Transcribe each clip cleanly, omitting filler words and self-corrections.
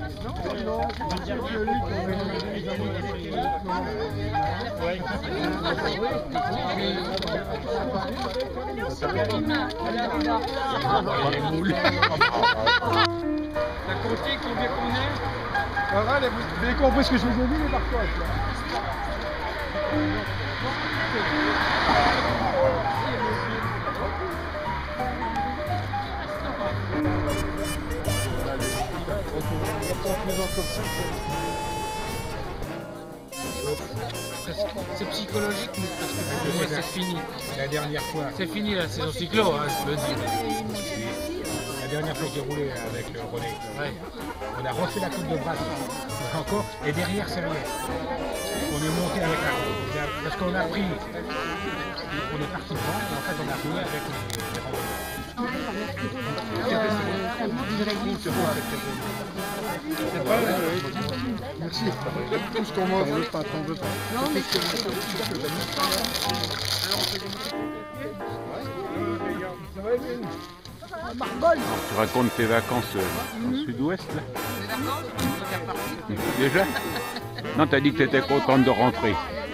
Non, T'as compté combien qu'on est? Vous avez compris ce que je vous ai dit, les parfois. C'est psychologique, mais parce que c'est fini. La dernière fois, C'est fini la saison cyclo, hein, je le dis. la dernière fois que j'ai roulé avec René, Ouais. on a refait la côte de Brasse encore, et derrière c'est rien. On est monté avec la côte, parce qu'on a pris, on est parti devant, et en fait on a roulé avec les Merci. Tout ce qu'on mange, on veut pas. Non, mais Tu racontes tes vacances au sud-ouest là? Déjà? Non, t'as dit que t'étais contente de rentrer.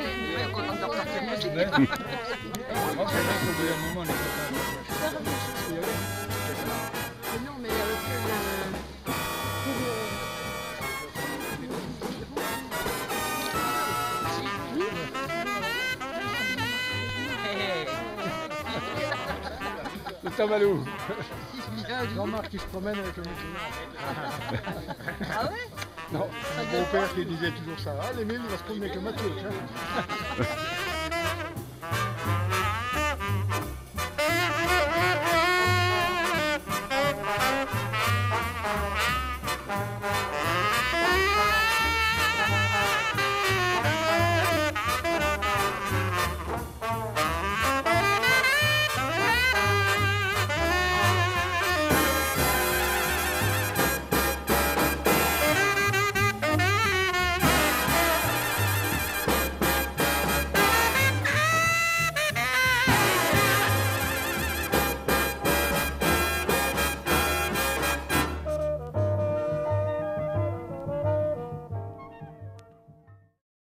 C'est un malou. Jean-Marc qui se promène avec le moto. Ah ouais? Non, mon beau-père qui disait toujours ça. Ah, l'Émile, il va se promener avec le matos.